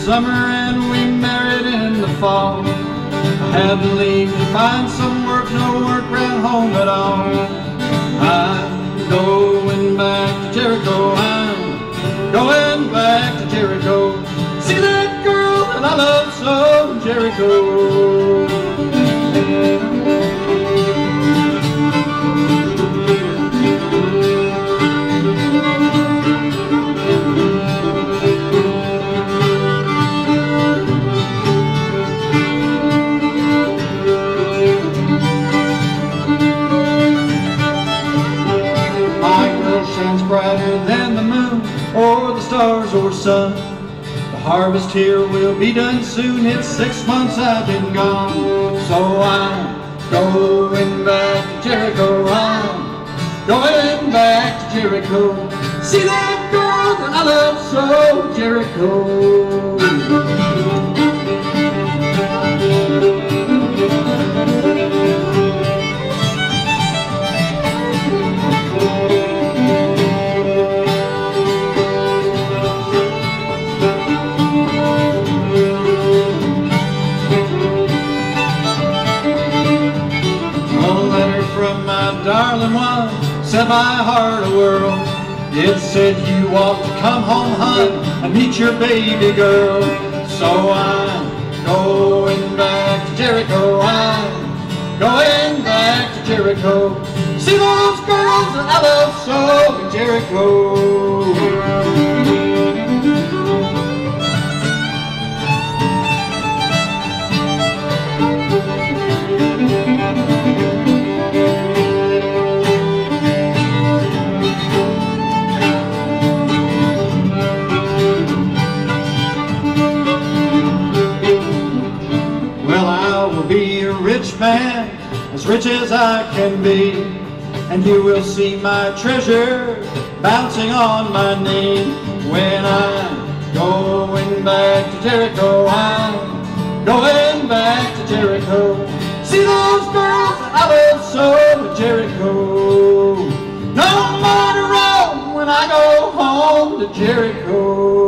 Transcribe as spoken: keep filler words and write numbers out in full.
summer and we married in the fall. I had to leave to find some work, no work around home at all. I'm going back to Jericho, I'm going back to Jericho. See that girl that I love so, Jericho. Shines brighter than the moon or the stars or sun. The harvest here will be done soon. It's six months I've been gone. So I'm going back to Jericho. I'm going back to Jericho. See that girl that I love so, Jericho. Darling one, set my heart a whirl. It said you ought to come home, hun, and meet your baby girl. So I'm going back to Jericho. I'm going back to Jericho. See those girls that I love so in Jericho. Man, as rich as I can be, and you will see my treasure bouncing on my knee. When I'm going back to Jericho, I'm going back to Jericho. See those girls that I love so, Jericho. No more to roam when I go home to Jericho.